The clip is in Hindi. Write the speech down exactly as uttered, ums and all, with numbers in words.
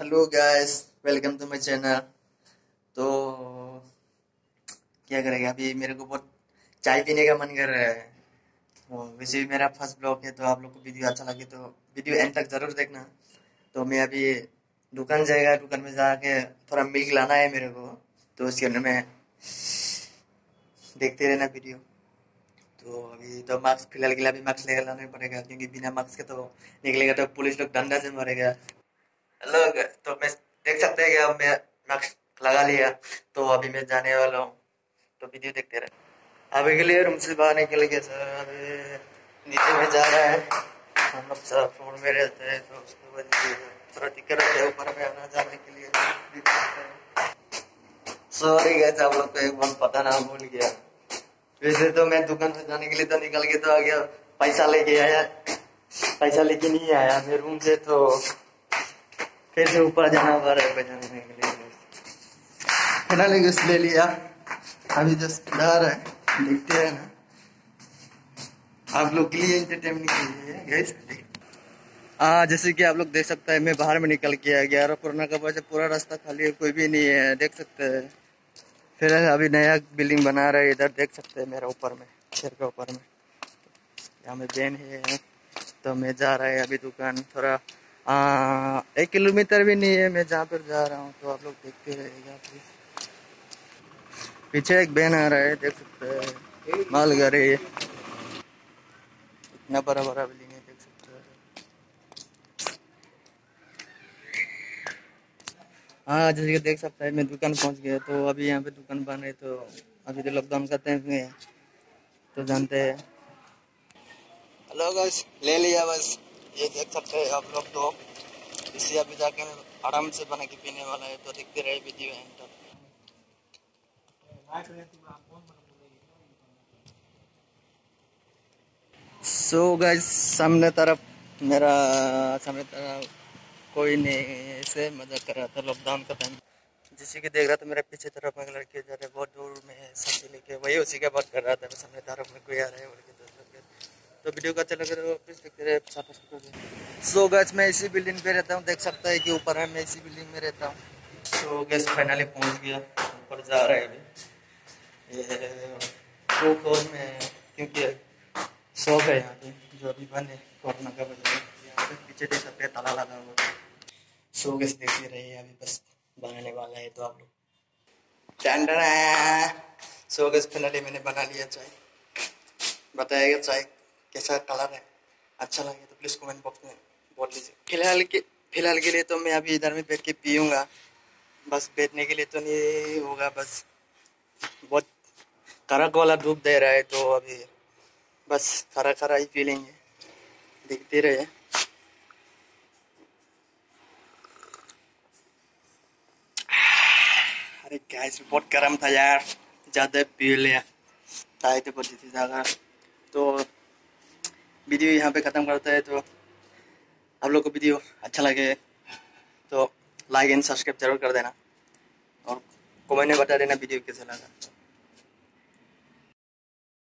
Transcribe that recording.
Hello guys, welcome to my channel. तो क्या करेगा, अभी मेरे को बहुत चाय पीने का मन कर रहा है। तो वैसे भी मेरा फर्स्ट ब्लॉग है, तो आप लोग को वीडियो अच्छा लगे तो वीडियो एंड तक जरूर देखना। तो मैं अभी दुकान जाएगा, दुकान में जाके थोड़ा मिल्क लाना है मेरे को, तो उसके अंदर में देखते रहना वीडियो। तो अभी तो मास्क फिलहाल के लिए अभी मास्क लेकर लाना पड़ेगा, क्योंकि बिना मास्क के तो निकलेगा तो पुलिस लोग डंडा से मारेगा। हेलो, तो मैं देख सकते हैं कि अब मैं मास्क लगा लिया, तो अभी मैं जाने वाला हूँ। तो वीडियो देखते रहे। अभी के लिए रूम से बाहर निकल गया सर, अभी नीचे में जा रहा है। हम लोग सर फ्लोर में रहते हैं, तो उसकी वजह से थोड़ा दिक्कत रहता है ऊपर में आना जाने के लिए। सॉरी गाइस, आप लोग को एक बार पता ना भूल गया। वैसे तो मैं दुकान में जाने के लिए तो निकल के तो आ गया, पैसा लेके आया, पैसा लेके नहीं आया मैं रूम से, तो फिर से ऊपर जाना होगा बजाने के लिए। फाइनली कुछ ले लिया, अभी जस्ट डर है, देखते हैं ना। आप लोग के लिए एंटरटेनमेंट के लिए गाइस। हाँ, जैसे कि आप लोग देख सकते हैं, मैं बाहर में निकल के आ गया और पुराना कबर से पूरा रास्ता खाली है, कोई भी नहीं है, देख सकते हैं। फिर अभी नया बिल्डिंग बना रहा है, इधर देख सकते हैं मेरा ऊपर में, सिर के ऊपर में। यहाँ में बैन है, तो मैं जा रहा है अभी दुकान। थोड़ा आ, एक किलोमीटर भी नहीं है मैं जहाँ पर जा रहा हूँ, तो आप लोग देखते रहेगा प्लीज। पीछे एक बैन आ रहा है, देख सकते हैं, मालगाड़ी। इतना बड़ा बड़ा बिल्डिंग है, देख सकते हैं। हाँ, जैसे कि देख सकता है मैं दुकान पहुंच गया। तो अभी यहाँ पे दुकान बन रही, तो अभी तो लॉकडाउन का टाइम है, तो जानते हैं। हेलो गाइस, ले लिया बस, ये देख सकते हैं आप लोग। तो इसे अभी जाके आराम से बना के पीने वाला है, तो देखते रहे वीडियो एंड तक। सो गाइस, सामने तरफ मेरा सामने तरफ कोई नहीं ऐसे मजा कर रहा था लॉकडाउन का टाइम। जिसी के देख रहा था मेरे पीछे तरफ एक लड़के जा रहे बहुत दूर में है, सब्जी लेके, वही उसी के बात कर रहा था। सामने तरफ में कोई आ रहा है बोल के, तो वीडियो का अच्छा लग रहा है तो प्लीज देखते रहे। सो गाइस, मैं इसी बिल्डिंग पे रहता हूँ, देख सकता है कि ऊपर है, मैं इसी बिल्डिंग में रहता हूँ। सो गाइस, फाइनली पहुँच गया, ऊपर जा रहे हैं अभी। ये टू फ्लोर में है, क्योंकि शॉप है यहाँ पे जो अभी बंद है कोरोना का वजह से। यहाँ पे पीछे देख सकते हैं ताला लगा हुआ है। सो गाइस, देखते रहिए, अभी बस बनाने वाला है, तो आप लोग सो गाइस, फाइनली मैंने बना लिया चाय। बताइएगा चाय कैसा कलर है, अच्छा लगे तो प्लीज कमेंट बॉक्स में बोल लीजिए। फिलहाल के फिलहाल के लिए तो मैं अभी इधर में बैठ के पीऊँगा, बस बैठने के लिए तो नहीं होगा। बस बहुत कड़क वाला धूप दे रहा है, तो अभी बस खरा खरा ही पी लेंगे, देखते रहे। अरे गैस बहुत गर्म था यार, ज़्यादा पी लिया, ताई तो पड़ती थी ज़्यादा। तो वीडियो यहाँ पे ख़त्म करते हैं। तो आप लोग को वीडियो अच्छा लगे तो लाइक एंड सब्सक्राइब जरूर कर देना, और कमेंट में बता देना वीडियो कैसा लगा।